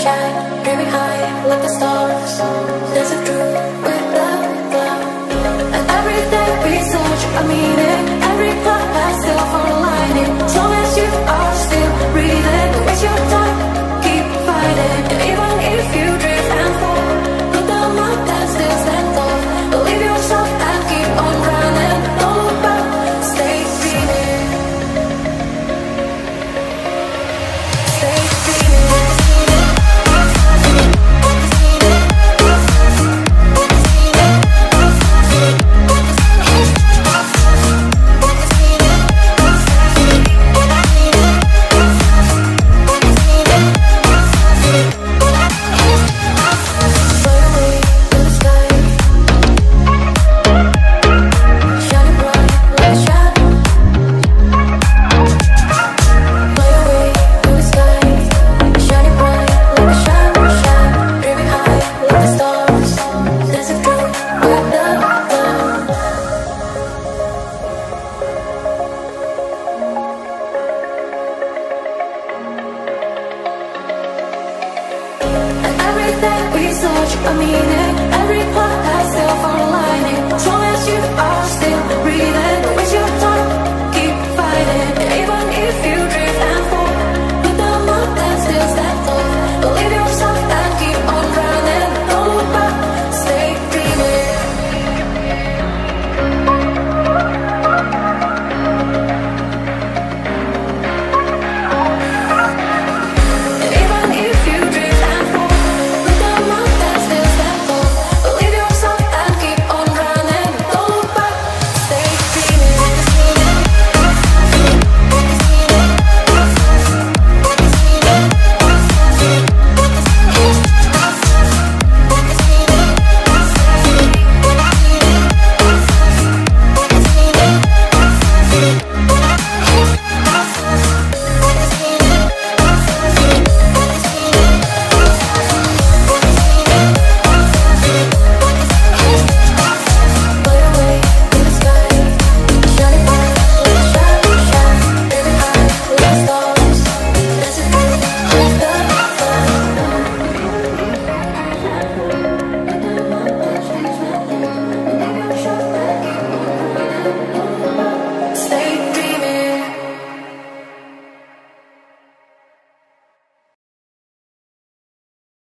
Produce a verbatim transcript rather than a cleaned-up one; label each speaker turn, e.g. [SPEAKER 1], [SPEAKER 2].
[SPEAKER 1] shine, dreaming high like the stars, dancing through with the cloud. And every day we search a meaning, every cloud has silver lining. As long as you are still breathing, don't waste your time, keep fighting. And even if you drift and fall, look down up and still stand tall. Believe yourself and keep on running. Don't look back, stay dreaming. Stay dreaming. We search a meaning.